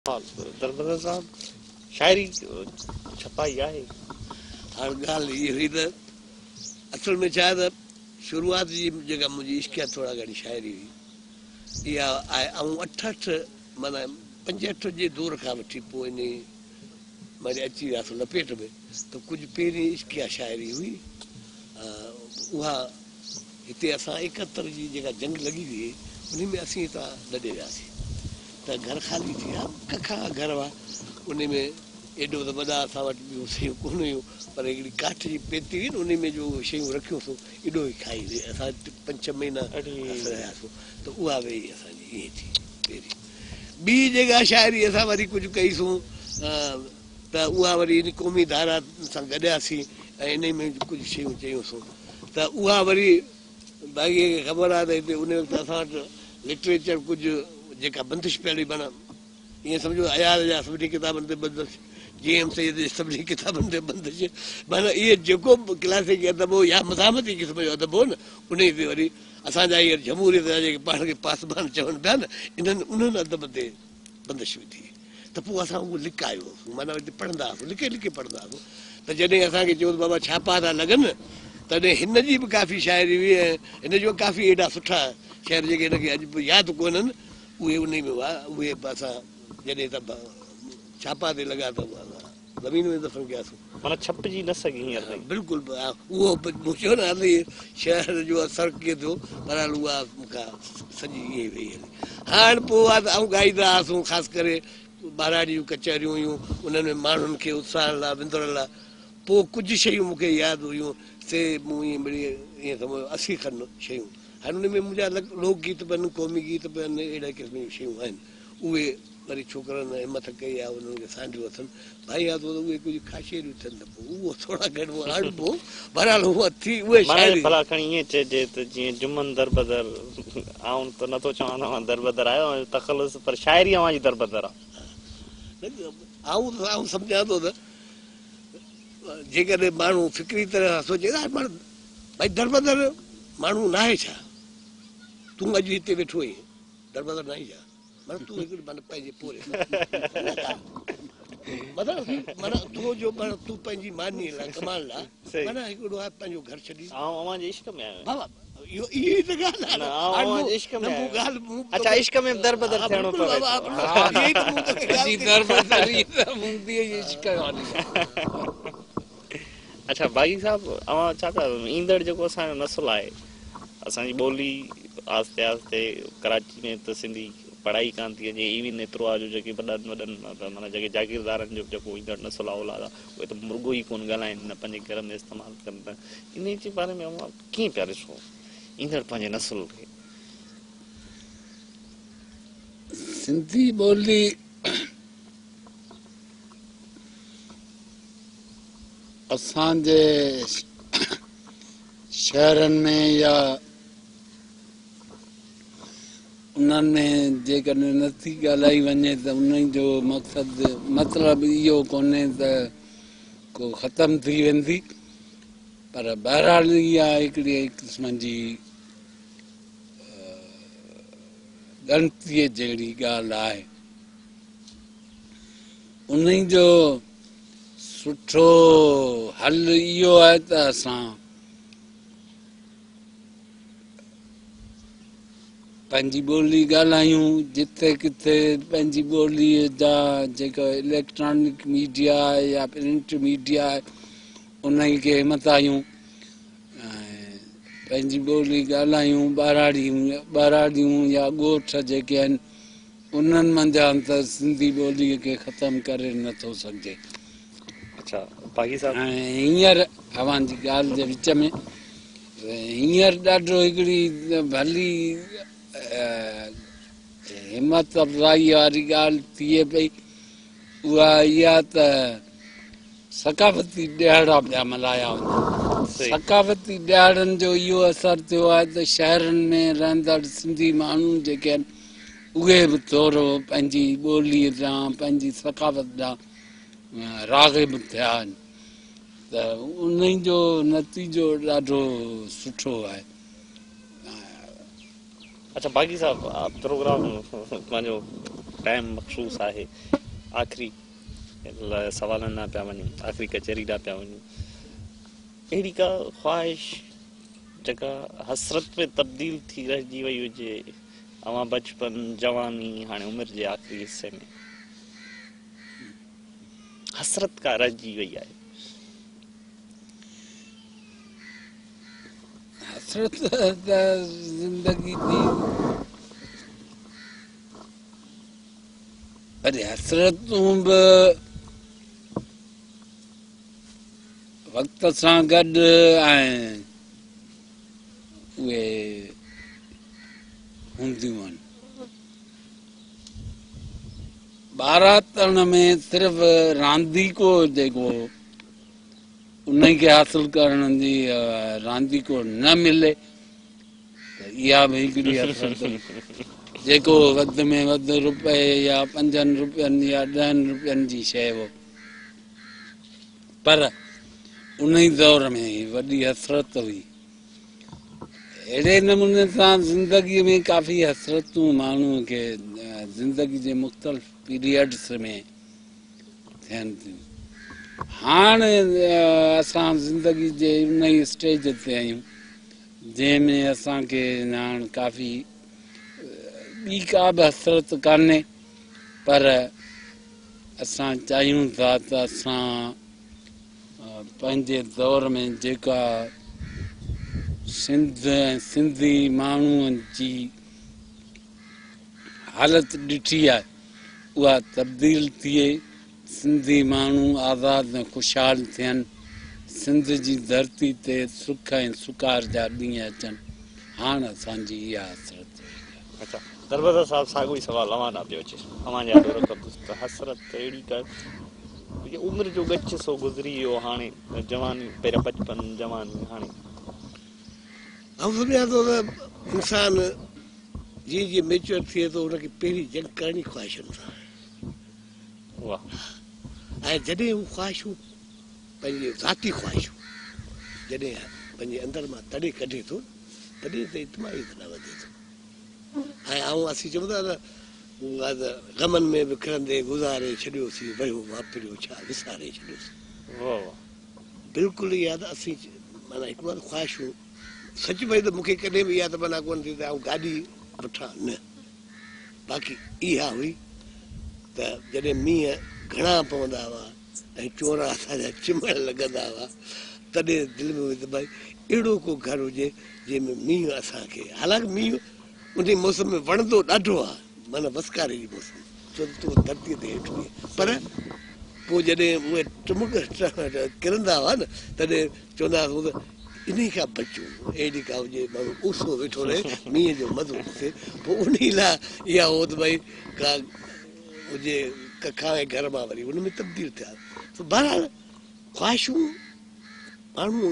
दरबार साहब शायरी छपाई आहे। हर ॻाल्हि इहा हुई त असल में छा त शुरूआत जी जेका मुंहिंजी इश्क आहे थोरा घणी शाइरी हुई इहा आहे ऐं अठ माना 5-8 जे दौर खां वठी पोइ इन वरी अची वियासीं लपेट में त कुझु पहिरीं इश्किया शाइरी हुई उहा हिते असां 71 जी जेका जंग लॻी हुई उन में असीं हितां लॾे वियासीं त घर ख़ाली थी विया कखा घर हुआ उन में एॾो त वॾा असां वटि ॿियूं शयूं कोन हुयूं पर हिकिड़ी काठ जी पेती हुई न उन में जो शयूं रखियूंसीं एॾो ई खाई असां 5-6 महीना रहियासीं त उहा वेई असांजी ईअं थी पहिरीं ॿी जेका शाइरी असां वरी कुझु कईसीं त उहा वरी इन क़ौमी धारा सां गॾियासीं ऐं इन में कुझु शयूं चयूंसीं त उहा वरी बाक़ीअ खे ख़बर आहे त हिते उन वक़्तु असां वटि लिटरेचर कुझु जेका बंदिश पहली माना ईअं सम्झो अयाल जा सभिनी किताबनि ते बंदिश GM सैयद जे सभिनी किताबनि ते बंदिश माना इहे जेको बि क्लासिक अदब हो या मज़ामती क़िस्म जो अदब हो न उन ते वरी असांजा इहे जमहूरियत जा जेके पाण खे पासबान चवनि पिया न उन्हनि अदब ते बंदिश विधी त पोइ असां उहो लिकायोसीं माना हिते पढ़ंदा हुआसीं लिके लिके पढ़ंदा हुआसीं त जॾहिं असांखे चयो बाबा छापा था लॻनि तॾहिं हिन जी बि काफ़ी शाइरी हुई ऐं हिन जो काफ़ी एॾा सुठा शेर जेके हिनखे अॼु बि यादि कोन्हनि उहे उन में हुआ उहे असां जॾहिं त छापा ते लॻा त ज़मीन में दफ़न कयासीं माना छपजी न सघी हींअर बिल्कुलु उहो मूं चयो न हली शहर जो असरु कीअं थियो पर हाल उहा मूंखां सॼी ईअं वेई हली हाणे पोइ आहे त आऊं ॻाईंदा हुआसीं ख़ासि करे ॿारहाड़ी जूं कचहरियूं हुयूं उन्हनि में माण्हुनि खे उत्साहन लाइ विंदुर लाइ पोइ कुझु शयूं मूंखे यादि हुयूं से मूं ईअं मिड़ी ईअं सम्झो 80 खनि शयूं हाणे उन में मुंहिंजा लोकगीत बि आहिनि क़ौमी गीत बि आहिनि अहिड़ा क़िस्म जूं शयूं आहिनि उहे वरी छोकिरनि हिमत कई आहे उन्हनि खे सांडियो अथनि भाई आहे त उहे कुझु ख़ासियतूं थियनि त पोइ उहो थोरा घणो आणिबो बहरहाल उहा थी उहे भला खणी ईअं चइजे त जीअं जुमन दरबदर आऊं त नथो चवां तव्हां दरबदर आयो तख़लुस पर शाइरी अव्हांजी दरबदर आहे आऊं सम्झां थो त जेकॾहिं माण्हू फिक्री तरह सां सोचे भई दरबदर माण्हू न आहे छा तूं अॼु हिते वेठो आहीं दरबदर न आहे छा माना तूं हिकिड़ो माना पंहिंजे पोरे माना तुंहिंजो माना तूं पंहिंजी मानी लाइ कमाइण लाइ माना हिकिड़ो आहे पंहिंजो घर छॾी अव्हांजे इश्क में आहियो बाबा इहो इहा त ॻाल्हि आहे अच्छा इश्क में दरबदर थियणो पवे अच्छा भाई साहब अव्हां छा था ईंदड़ जेको असांजो नस्ल आहे असांजी ॿोली आहिस्ते आहिस्ते कराची में त सिंधी पढ़ाई कान थी अचे इवन एतिरो आहे जो जेके वॾनि माना जेके जागीरदारनि जो जेको ईंदड़ नस्ल आहे औलाद आहे उहे त मुर्गो ई कोन ॻाल्हाइनि न पंहिंजे घर में इस्तेमालु कनि था इन जे बारे में अव्हां कीअं पिया ॾिसो ईंदड़ पंहिंजे नस्ल खे सिंधी ॿोली असांजे शहरनि में या उन्हनि में जेकॾहिं नथी ॻाल्हाई वञे त उन जो मतिलबु इहो कोन्हे त को ख़तमु थी वेंदी पर बहरहाल इहा हिकिड़ी क़िस्म जी ॻणतीअ जहिड़ी ॻाल्हि आहे उन जो सुठो हल इहो आहे त असां पंहिंजी ॿोली ॻाल्हायूं जिथे किथे पंहिंजी ॿोलीअ जा जेका इलेक्ट्रॉनिक मीडिया आहे या प्रिंट मीडिया आहे उन खे हिमतायूं ऐं पंहिंजी ॿोली ॻाल्हायूं ॿारहाड़ियूं या ॻोठ जेके आहिनि उन्हनि मंझां त सिंधी ॿोलीअ खे ख़तमु करे नथो सघिजे अच्छा बाक़ी साहब ऐं हींअर अव्हांजी ॻाल्हि जे विच में हींअर ॾाढो हिकिड़ी भली हिमत अफ़ज़ाई वारी ॻाल्हि थिए पई उहा इहा त सकाफ़ती ॾियारा पिया मल्हाया वञनि सकाफ़ती ॾियारनि जो इहो असरु थियो आहे त शहरनि में रहंदड़ सिंधी माण्हू जेके आहिनि उहे बि थोरो पंहिंजी ॿोलीअ ॾांहुं पंहिंजी सकाफ़त ॾांहुं राग़िब थिया आहिनि त उन जो नतीजो ॾाढो सुठो आहे अच्छा बाक़ी साहब प्रोग्राम पंहिंजो टाइम मखसूस है आखिरी सवाल ना पिया वञूं आखिरी कचहरी ॾांहुं पिया वञूं अहिड़ी का ख्वाहिश जका हसरत में तब्दील थी रहिजी वई हुजे अवां बचपन जवानी हाणे उमिरि जे आखिरी हिस्से में हसरत का रहिजी वई आहे हसरत जिंदगी दी अरे हसरतूं बि वक़्त सां गॾु ऐं उहे हूंदियूं आहिनि ॿारातण में सिर्फ़ु रांदीको जेको उन खे हासिल करण जी रांदीको न मिले त इहा बि हिकिड़ी हसरत जेको वधि में वधि रुपए या 5 रुपयनि या 10 रुपयनि जी शइ हो पर उन ई दौर में वॾी हसरत हुई अहिड़े नमूने सां ज़िंदगीअ में काफ़ी हसरतूं माण्हूअ खे ज़िंदगी जे मुख़्तलिफ़ पीरियड्स में थियनि थियूं हाणे असां ज़िंदगी जे उन ई स्टेज ते आहियूं जंहिंमें असांखे हाणे काफ़ी ॿी का बि हसरत कान्हे पर असां चाहियूं था त असां पंहिंजे दौर में जेका सिंध ऐं सिंधी माण्हुनि जी हालत ॾिठी आहे उहा तब्दील थिए सिंधी माण्हू आज़ादु ऐं ख़ुशहाल थियनि सिंध जी धरती ते सुख ऐं सुकार जा ॾींहं अचनि हाणे असांजी इहा हसरत अच्छा दरवाज़ा साहब साॻियो ई सवाल अवां ॾांहुं पियो अचे अवां जा त हसरत अहिड़ी का उमिरि जो गच सो गुज़री वियो हाणे जवानी पहिरियों बचपन जवानी हाणे ऐं सम्झां थो त इंसान जीअं जीअं मेच्योर थिए थो हुनखे पहिरीं जंग करणी ख़्वाहिशनि सां वाह ऐं जॾहिं हू ख़्वाहिशूं पंहिंजी ज़ाती ख़्वाहिशूं जॾहिं पंहिंजे अंदरि मां तॾहिं कढे थो तॾहिं त इतमाही न वधे थो ऐं असीं चऊं था न गमनि में विखरंदे गुज़ारे छॾियोसीं वियो वापरियो छा विसारे छॾियोसीं बिल्कुलु इहा त असीं माना हिकु बार ख़्वाहिशूं सच पई त मूंखे कॾहिं बि इहा त माना कोन थी त आउं गाॾी वठां न बाक़ी इहा हुई त जॾहिं मींहं घणा पवंदा हुआ ऐं चोरा असांजा चिमण लॻंदा हुआ तॾहिं दिलि में हुई त भई अहिड़ो को घर हुजे जंहिंमें मींहुं असांखे हालांकि मींहुं उन मौसम में वणंदो ॾाढो आहे माना वसकारे जी मौसम छो त तूं धरतीअ ते हेठि हुई पर पोइ जॾहिं उहे टुमक किरंदा हुआ न तॾहिं चवंदा हुआ इन खां बचूं अहिड़ी का हुजे माण्हू उso वेठो रहे मींहं जो मज़ो थिए पोइ उन लाइ इहा हो त भई का हुजे कखाए घर मां वरी हुन में तब्दील थिया त बहरहाल ख़्वाहिशूं माण्हू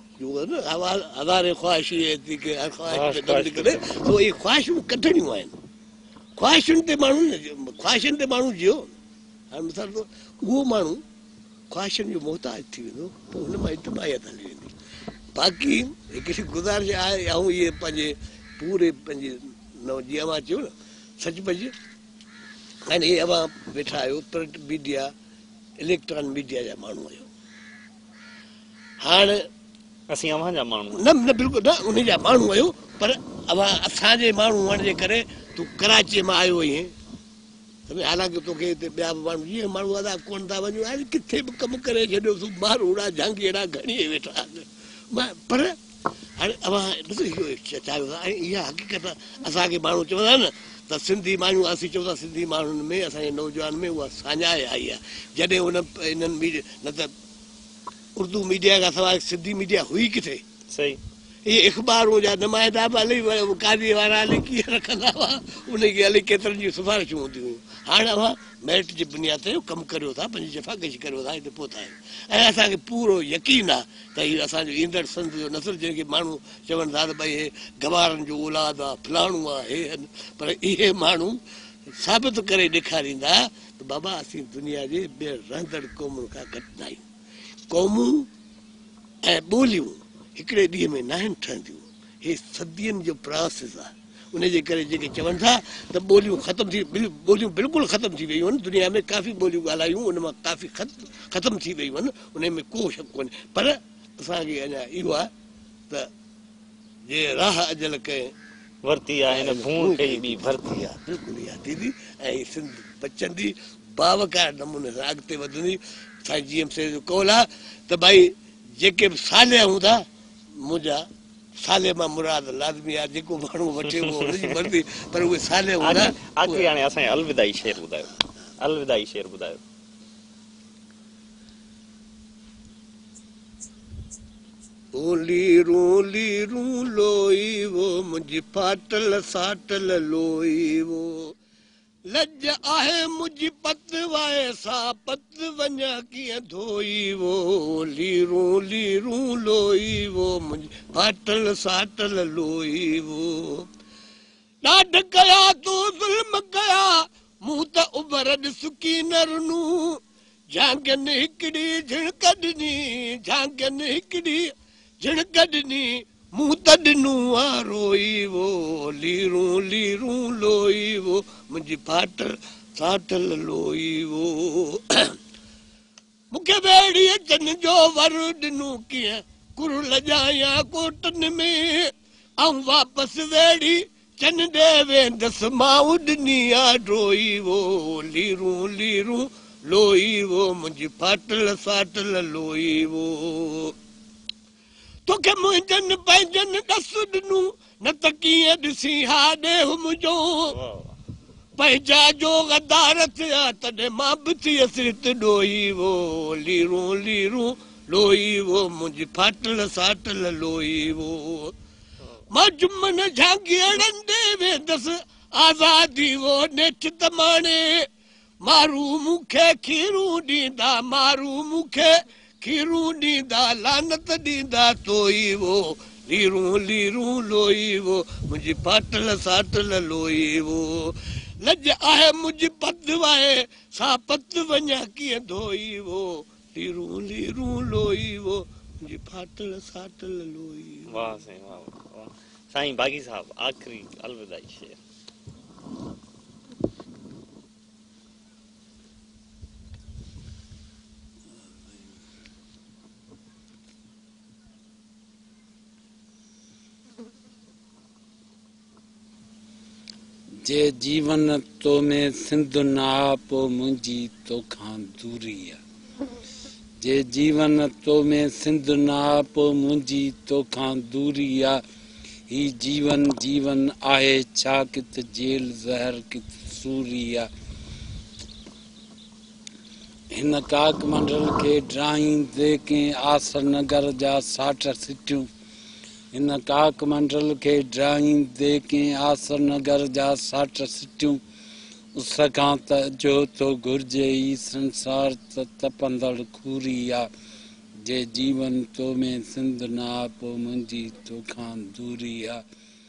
हज़ारे ख़्वाहिशी थी के हर ख़्वाहिश करे त इहे ख़्वाहिशूं कढणियूं आहिनि ख़्वाहिशुनि ते ख़्वाहिशनि ते माण्हू जियो हाणे मिसाल तौरु उहो माण्हू ख़्वाहिशनि जो मोहताज थी वेंदो पोइ हुन मां इतमाहियत हली वेंदी बाक़ी हिकिड़ी गुज़ारिश आहे ऐं इहे पंहिंजे पूरे पंहिंजे जीअं अवां चयो न सचपच ऐं इहे अवां वेठा आहियो प्रिंट मीडिया इलेक्ट्रॉनिक मीडिया जा माण्हू आहियो हाणे असीं अवां जा माण्हू न न बिल्कुलु न उन जा माण्हू आहियो पर अवां असांजे माण्हू हुअण जे करे तूं कराचीअ मां आयो आहीं हालांकि तोखे हिते ॿिया बि माण्हू जीअं माण्हू अदा कोन था वञूं हाणे किथे बि कमु करे छॾियोसीं मारूड़ा झांगीड़ा घणी वेठा पर हाणे अवां ॾिसो चाहियो था ऐं इहा हक़ीक़त असांखे माण्हू चवंदा न त सिंधी माण्हू असीं चऊं था सिंधी माण्हुनि में असांजे नौजवान में उहा साञाए आई आहे जॾहिं हुन इन्हनि मीडिया न त उर्दू मीडिया खां सवाइ सिंधी मीडिया हुई किथे सही इहे अख़बारूं जा नुमाइंदा बि हली कादी वारा हली कीअं रखंदा हुआ उनखे हली केतिरनि जूं सिफारिशूं हूंदियूं हुयूं हाणे अवां मेरिट जी बुनियाद ते कमु करियो था पंहिंजी जफ़ाकशी करियो था हिते पहुता आहियो ऐं असांखे पूरो यकीन आहे त हीउ असांजो ईंदड़ संत जो नसुल जंहिंखे माण्हू चवनि था त भई हे गवारनि जो औलाद आहे फलाणो आहे हे आहिनि पर इहे माण्हू साबित करे ॾेखारींदा त बाबा असीं दुनिया जे ॿिए रहंदड़ क़ौमुनि खां घटि न आहियूं क़ौमूं ऐं ॿोलियूं हिकिड़े ॾींहं में न आहिनि ठहंदियूं हे सदियुनि जो प्रोसेस आहे उनजे करे जेके चवनि था त ॿोलियूं ख़तमु थी ॿोलियूं बिल्कुलु ख़तमु थी वियूं आहिनि दुनिया में काफ़ी ॿोलियूं ॻाल्हायूं उन मां काफ़ी ख़तमु थी वियूं आहिनि उन में को शक कोन्हे पर असांखे अञा इहो आहे त जे राह अजल कए वरती आहे हिन भूण कई ॿी भरती आहे बिल्कुलु इहा थींदी ऐं सिंध बचंदी बावकार नमूने सां अॻिते वधंदी साईं जी एम से जो कौल आहे त भई जेके बि साले हूंदा मुंहिंजा साले मां मुराद लाज़मी आहे जेको माण्हू वठे उहो हुनजी मर्ज़ी पर उहे साले हूंदा आख़िरी हाणे असांजे अलविदाई शेर ॿुधायो अलविदाई शेर ॿुधायो लीरूं लीरूं लोई वो मुंहिंजी फाटल साटल लोई वो लज आहे मुंहिंजी पत वाए सा पत वञा कीअं धोई वो लीरूं लीरूं लोई वो मुंहिंजी फाटल साटल लोई वो ॾाढ कया तो ज़ुल्म कया मूं त उभर ॾिस कीनरनू झांगनि हिकिड़ी झिणक ॾिनी झांगनि हिकिड़ी झिणक ॾिनी मूं त ॾिनूं आहे रोई वो लीरूं लीरूं लोई वो मुंहिंजी फाटल साटल लोई वो मूंखे ॿेड़ी अचनि जो वर ॾिनूं कीअं कुर लॼायां कोटनि में ऐं वापसि वेड़ी चन ॾे वेंदसि मां ॾिनी आहे ड्रोई वो लीरूं लीरूं लोई वो मुंहिंजी फाटल साटल लोई वो तोखे मुंहिंजनि पंहिंजनि ॾस ॾिनूं न त कीअं ॾिसी हा ॾेह मुंहिंजो पंहिंजा जो गदार थिया तॾहिं मां बि थियसि हिते ॾोही वो लीरूं लीरूं लोई वो मुंहिंजी फाटल साटल लोई वो मां जुमन झांगियड़नि ॾे वेंदसि आज़ादी वो नेठ त माणे मारू मूंखे खीरूं ॾींदा मारू मूंखे खीरूं ॾींदा लानत ॾींदा तोई वो लीरूं लीरूं लोई वो मुंहिंजी फाटल साटल लोई वो लज आहे मुंहिंजी पत वाए सा पत वञा कीअं धोई वो लीरूं लीरूं लोई वो मुंहिंजी फाटल साटल लोई वाह साईं वाह वाह साईं बागी साहब आखिरी अलविदाई शेर जे जीवन तो में सिंध ना पो मुंहिंजी तोखां दूरी आहे जे जीवन तो में सिंध ना पो मुंहिंजी तोखां दूरी आहे ही जीवन जीवन आहे छा कित जेल ज़हर कित सूरी आहे हिन काक मंडल खे ड्राईंदे कंहिं आसर नगर जा 60 सिटियूं हिन काक मंडल खे ड्राईंदे कंहिं आसर नगर जा 60 सिटियूं उस खां त जो तो घुर्जे ई संसार त तपंदड़ खूरी आहे जे जीवन तो में सिंध ना पो मुंहिंजी तोखां दूरी आहे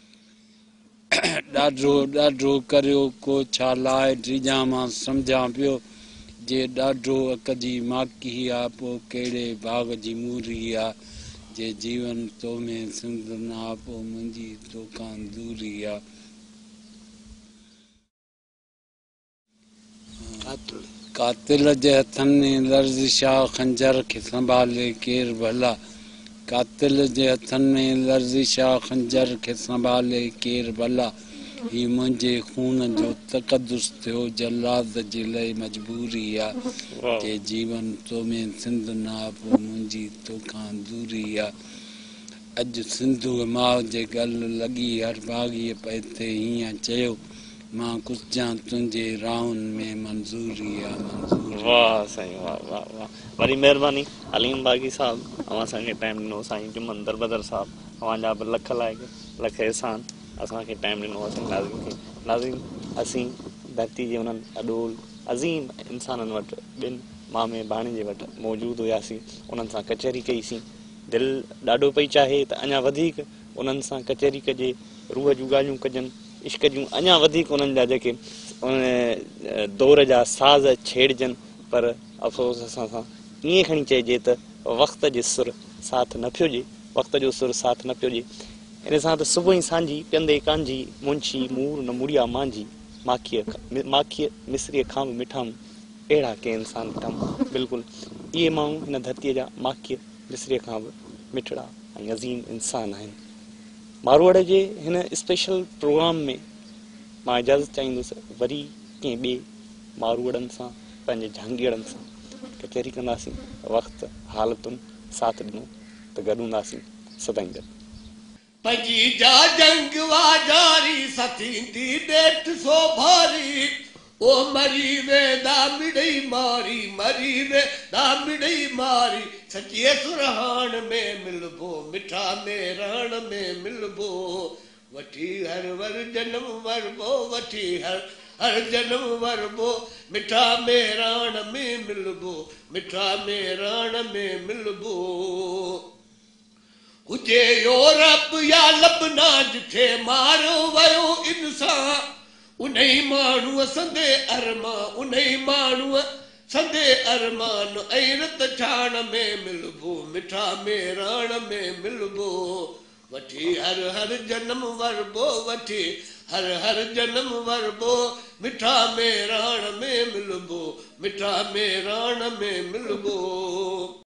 ॾाढो ॾाढो करियो को छा लाइ ड्रिजां मां सम्झां पियो जे ॾाढो अक जी माकी आहे पोइ कहिड़े बाग़ जी मूरी आहे जे जीवन तो में सिंध ना पो मुंहिंजी तोखां दूरी आहे कातिल जे हथनि में लर्ज़िशा खंजर खे संभाले केर भला कातिल जे हथनि में लर्ज़िशा खंजर खे संभाले केर भला ही मुंहिंजे खून जो तक़दुस थियो जलाद जे लाइ मजबूरी आहे जे जीवन तो में सिंध ना पो मुंहिंजी तोखां दूरी आहे अॼु सिंधू माउ जे गल लॻी हर भाॻीअ पए ते हीअं चयो मां कुझु तुंहिंजे राहुनि में मंज़ूरी आहे मंज़ूरी वाह साईं वाह वाह वाह वरी महिरबानी हलीम बागी साहब अवां असांखे टाइम ॾिनो साईं जुमन दरबदर साहब अवांजा बि लख लाइक़ लख एहसान असांखे टाइम ॾिनो असां नाज़िम खे नाज़िम असीं धरती जे उन्हनि अॾोल अज़ीम इंसाननि वटि ॿिनि मामे भाणे जे वटि मौजूदु हुयासीं उन्हनि सां कचहरी कईसीं दिलि ॾाढो पई चाहे त अञा वधीक उन्हनि सां कचहरी कजे रूह जूं ॻाल्हियूं कजनि इश्क जूं अञा वधीक उन्हनि जा जेके उन दौर जा साज़ छेड़जनि पर अफ़सोस असां सां ईअं खणी चइजे त वक़्त जे सुर साथ न पियो ॾिए वक़्त जो सुर साथ न पियो ॾिए इन सां त सुबुह ई सांझी पियंदे कांजी मुंशी मूर न मुड़िया मांझी माखीअ मिस्रीअ खां बि मिठाम अहिड़ा के इंसान ॾिठम। बिल्कुलु इहे माण्हू हिन धरतीअ जा माखीअ मिस्रीअ खां बि मिठड़ा ऐं अज़ीम इंसान आहिनि। मारवाड़ जे हिन स्पेशल प्रोग्राम में मां इजाज़त चाहींदुसि वरी कंहिं ॿिए मारवाड़नि सां पंहिंजे जहांगीरनि सां कचहरी कंदासीं। वक़्तु हालतुनि साथ ॾिनो त गॾु हूंदासीं सदाईं गॾु। पंजी जा जंग वाजारी सतींदी डेठ सो भारी ओ मरी वे दामिड़ई मारी मरी वे दामिड़ई मारी सचिए सुरहान में मिलबो मिठा में रण में मिलबो वठी हर वर जन्म वरबो वठी हर जन्म वरबो मिठा में रण में मिलबो मिठा में रण में मिलबो हुजे यूरोप या लबना जिथे मारो वयो इंसान उन्हीं माण्हूअ संदे अरमान उन्हीं माण्हूअ संदे अरमान ऐं रत छाण में मिलबो मिठा में रण में मिलबो वठी हर जन्म वरबो वठी हर जन्म वरबो मिठा में रण में मिलबो मिठा में रण में मिलबो।